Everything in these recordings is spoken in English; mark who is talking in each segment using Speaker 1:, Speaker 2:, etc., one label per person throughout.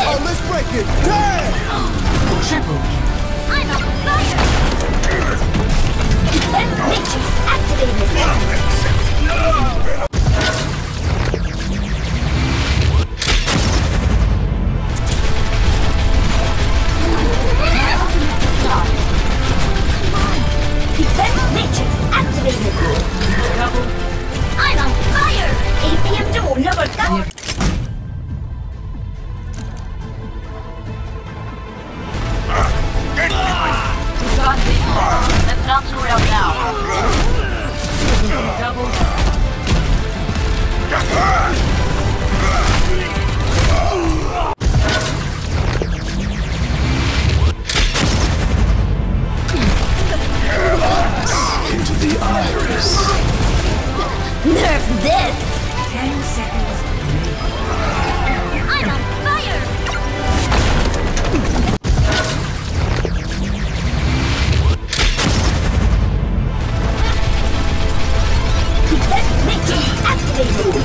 Speaker 1: Oh, let's break it! Damn!
Speaker 2: Triple.
Speaker 3: I'm on fire! Defense matrix activated! Defense matrix activated!
Speaker 2: Double.
Speaker 3: I'm on fire! APM 좀 올려볼까?
Speaker 2: Let's not screw it up now. Double.
Speaker 1: Into the iris.
Speaker 3: Nerf this!
Speaker 2: 10 seconds.
Speaker 3: I'm on fire! Defense matrix activated!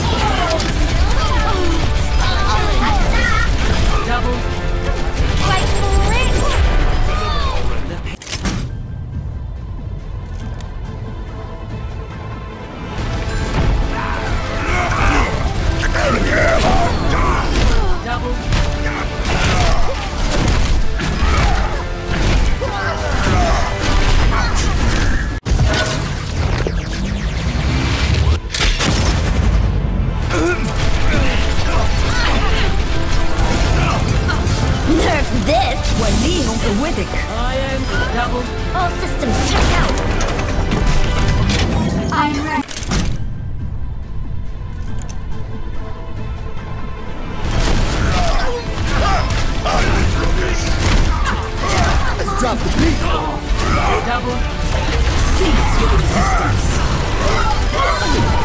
Speaker 2: Double.
Speaker 3: Fight for it!
Speaker 2: Double.
Speaker 3: Nerf this!
Speaker 2: وليه قوتك. I am double.
Speaker 3: All systems checked out!
Speaker 2: I'm ready.
Speaker 1: Let's drop the beat!
Speaker 2: Double.
Speaker 1: Cease your resistance!